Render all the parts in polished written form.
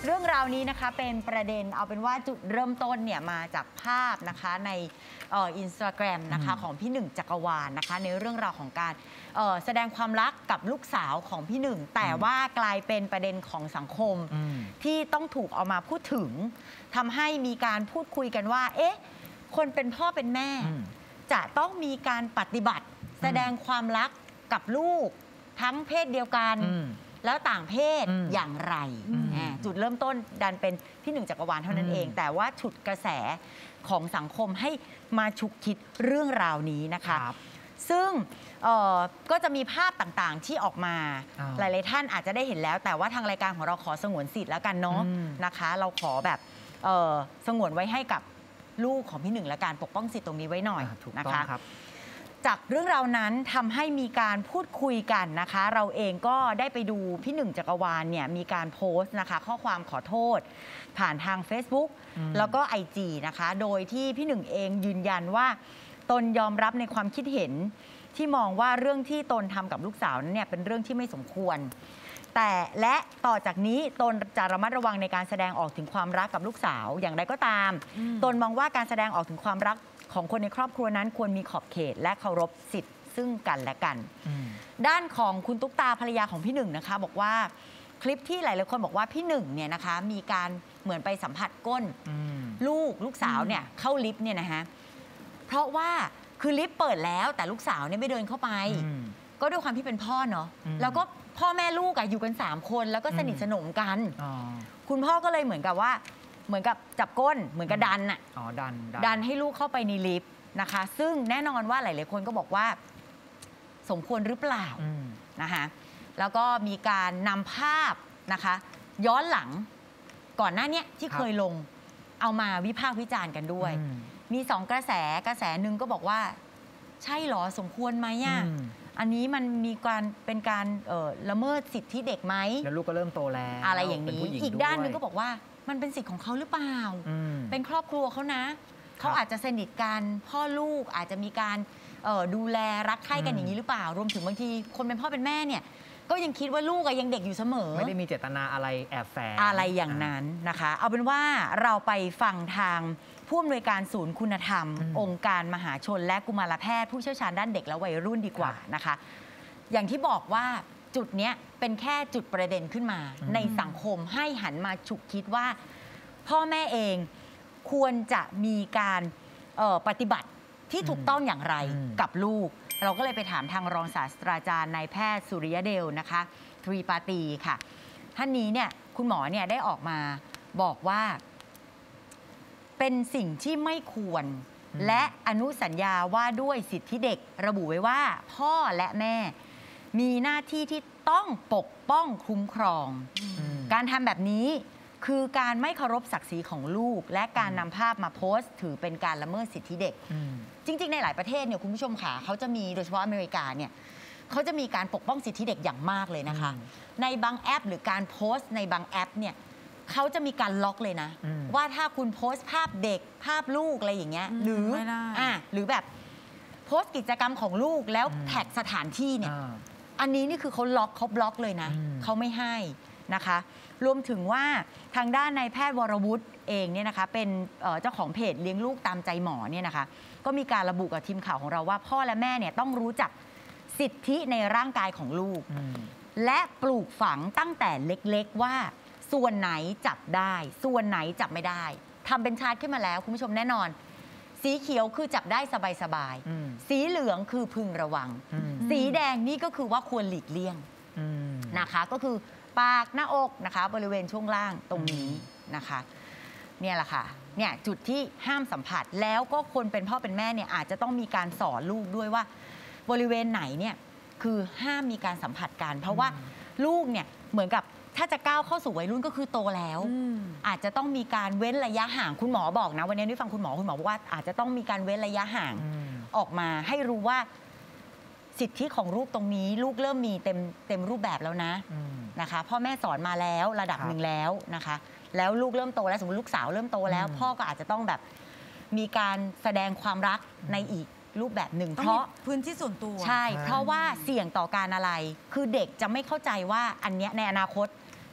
เรื่องราวนี้นะคะเป็นประเด็นเอาเป็นว่าจุดเริ่มต้นเนี่ยมาจากภาพนะคะในInstagram นะคะของพี่หนึ่งจักรวาลนะคะในเรื่องราวของการแสดงความรักกับลูกสาวของพี่หนึ่งแต่ว่ากลายเป็นประเด็นของสังคมที่ต้องถูกเอามาพูดถึงทำให้มีการพูดคุยกันว่าเอ๊ะคนเป็นพ่อเป็นแม่จะต้องมีการปฏิบัติแสดงความรักกับลูกทั้งเพศเดียวกันแล้วต่างเพศอย่างไรจุดเริ่มต้นดันเป็นพี่หนึ่งจักรวาลเท่านั้นเองแต่ว่าฉุดกระแสของสังคมให้มาฉุกคิดเรื่องราวนี้นะคะซึ่งก็จะมีภาพต่างๆที่ออกมาหลายๆท่านอาจจะได้เห็นแล้วแต่ว่าทางรายการของเราขอสงวนสิทธิ์แล้วกันเนาะนะคะเราขอแบบสงวนไว้ให้กับลูกของพี่หนึ่งและการปกป้องสิทธิ์ตรงนี้ไว้หน่อยนะคะจากเรื่องราวนั้นทำให้มีการพูดคุยกันนะคะเราเองก็ได้ไปดูพี่หนึ่งจักรวาลเนี่ยมีการโพสต์นะคะข้อความขอโทษผ่านทาง Facebook แล้วก็ IG นะคะโดยที่พี่หนึ่งเองยืนยันว่าตนยอมรับในความคิดเห็นที่มองว่าเรื่องที่ตนทำกับลูกสาวนั้นเนี่ยเป็นเรื่องที่ไม่สมควรแต่และต่อจากนี้ตนจะระมัดระวังในการแสดงออกถึงความรักกับลูกสาวอย่างไรก็ตามตนมองว่าการแสดงออกถึงความรักของคนในครอบครัวนั้นควรมีขอบเขตและเคารพสิทธิ์ซึ่งกันและกันด้านของคุณตุ๊กตาภรรยาของพี่หนึ่งนะคะบอกว่าคลิปที่หลายๆคนบอกว่าพี่หนึ่งเนี่ยนะคะมีการเหมือนไปสัมผัสก้นลูกสาวเนี่ยเข้าลิฟต์เนี่ยนะคะเพราะว่าคือลิฟต์เปิดแล้วแต่ลูกสาวเนี่ยไม่เดินเข้าไปก็ด้วยความที่เป็นพ่อเนาะแล้วก็พ่อแม่ลูกอยู่กัน3คนแล้วก็สนิทสนมกันคุณพ่อก็เลยเหมือนกับว่าเหมือนกับจับก้นเหมือนกับดันอ่ะดันให้ลูกเข้าไปในลิฟต์นะคะซึ่งแน่นอนว่าหลายๆคนก็บอกว่าสมควรหรือเปล่านะคะแล้วก็มีการนำภาพนะคะย้อนหลังก่อนหน้านี้ที่เคยลงเอามาวิพากษ์วิจารณ์กันด้วยมี2กระแสหนึ่งก็บอกว่าใช่หรอสมควรไหมอ่ะอันนี้มันมีการเป็นการละเมิดสิทธิเด็กไหมแล้วลูกก็เริ่มโตแล้วอะไรอย่างนี้อีกด้านหนึ่งก็บอกว่ามันเป็นสิทธิ์ของเขาหรือเปล่าเป็นครอบครัวเขานะเขาอาจจะสนิทกันพ่อลูกอาจจะมีการดูแลรักใคร่กันอย่างนี้หรือเปล่ารวมถึงบางทีคนเป็นพ่อเป็นแม่เนี่ยก็ยังคิดว่าลูกยังเด็กอยู่เสมอไม่ได้มีเจตนาอะไรแอบแฝงอะไรอย่างนั้นนะคะเอาเป็นว่าเราไปฟังทางผู้อำนวยการศูนย์คุณธรรมองค์การมหาชนและกุมารแพทย์ผู้เชี่ยวชาญด้านเด็กและวัยรุ่นดีกว่านะคะอย่างที่บอกว่าจุดนี้เป็นแค่จุดประเด็นขึ้นมาในสังคมให้หันมาฉุกคิดว่าพ่อแม่เองควรจะมีการปฏิบัติที่ถูกต้องอย่างไรกับลูกเราก็เลยไปถามทางรองศาสตราจารย์นายแพทย์สุริยเดลนะคะทรีปาตีค่ะท่านนี้เนี่ยคุณหมอเนี่ยได้ออกมาบอกว่าเป็นสิ่งที่ไม่ควรและอนุสัญญาว่าด้วยสิทธิเด็กระบุไว้ว่าพ่อและแม่มีหน้าที่ที่ต้องปกป้องคุ้มครองการทำแบบนี้คือการไม่เคารพศักดิ์ศรีของลูกและการนำภาพมาโพสต์ถือเป็นการละเมิดสิทธิเด็กจริงๆในหลายประเทศเนี่ยคุณผู้ชมค่ะเขาจะมีโดยเฉพาะอเมริกาเนี่ยเขาจะมีการปกป้องสิทธิเด็กอย่างมากเลยนะคะในบางแอปหรือการโพสต์ในบางแอปเนี่ยเขาจะมีการล็อกเลยนะว่าถ้าคุณโพสต์ภาพเด็กภาพลูกอะไรอย่างเงี้ยหรือแบบโพสต์กิจกรรมของลูกแล้วแท็กสถานที่เนี่ยอันนี้นี่คือเขาบล็อกเลยนะเขาไม่ให้นะคะรวมถึงว่าทางด้านนายแพทย์วรวุฒิเองเนี่ยนะคะเป็นเจ้าของเพจเลี้ยงลูกตามใจหมอเนี่ยนะคะก็มีการระบุกับทีมข่าวของเราว่าพ่อและแม่เนี่ยต้องรู้จักสิทธิในร่างกายของลูกและปลูกฝังตั้งแต่เล็กๆว่าส่วนไหนจับได้ส่วนไหนจับไม่ได้ทำเป็นชาร์ตขึ้นมาแล้วคุณผู้ชมแน่นอนสีเขียวคือจับได้สบายๆสีเหลืองคือพึงระวังสีแดงนี่ก็คือว่าควรหลีกเลี่ยงนะคะก็คือปากหน้าอกนะคะบริเวณช่วงล่างตรงนี้นะคะเนี่ยแหละค่ะเนี่ยจุดที่ห้ามสัมผัสแล้วก็คนเป็นพ่อเป็นแม่เนี่ยอาจจะต้องมีการสอนลูกด้วยว่าบริเวณไหนเนี่ยคือห้ามมีการสัมผัสกันเพราะว่าลูกเนี่ยเหมือนกับถ้าจะก้าวเข้าสู่วัยรุ่นก็คือโตแล้วอาจจะต้องมีการเว้นระยะห่างคุณหมอบอกนะวันนี้ได้ฟังคุณหมอบอกว่าอาจจะต้องมีการเว้นระยะห่างออกมาให้รู้ว่าสิทธิของลูกตรงนี้ลูกเริ่มมีเต็มรูปแบบแล้วนะคะพ่อแม่สอนมาแล้วระดับหนึ่งแล้วนะคะแล้วลูกเริ่มโตแล้วสมมติลูกสาวเริ่มโตแล้วพ่อก็อาจจะต้องแบบมีการแสดงความรักในอีกรูปแบบหนึ่งเพราะพื้นที่ส่วนตัวใช่เพราะว่าเสี่ยงต่อการอะไรคือเด็กจะไม่เข้าใจว่าอันเนี้ยในอนาคต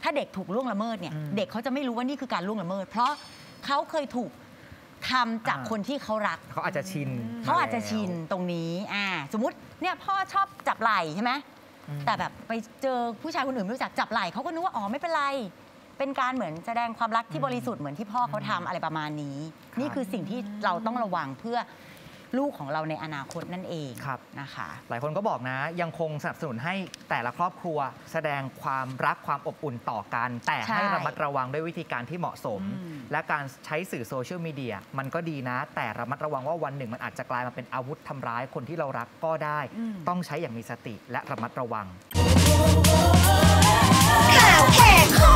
ถ้าเด็กถูกล่วงละเมิดเนี่ยเด็กเขาจะไม่รู้ว่านี่คือการล่วงละเมิด เพราะเขาเคยถูกทำจากคนที่เขารักเขาอาจจะชินตรงนี้สมมุติเนี่ยพ่อชอบจับไหล่ใช่ไหมแต่แบบไปเจอผู้ชายคนอื่นไม่รู้จักจับไหล่เขาก็นึกว่าอ๋อไม่เป็นไรเป็นการเหมือนแสดงความรักที่บริสุทธิ์เหมือนที่พ่อเขาทำอะไรประมาณนี้นี่คือสิ่งที่เราต้องระวังเพื่อลูกของเราในอนาคตนั่นเองนะคะหลายคนก็บอกนะยังคงสนับสนุนให้แต่ละครอบครัวแสดงความรักความอบอุ่นต่อกันแต่ให้ระมัดระวังด้วยวิธีการที่เหมาะสมและการใช้สื่อโซเชียลมีเดียมันก็ดีนะแต่ระมัดระวังว่าวันหนึ่งมันอาจจะกลายมาเป็นอาวุธทำร้ายคนที่เรารักก็ได้ต้องใช้อย่างมีสติและระมัดระวังข่าวแหกคอ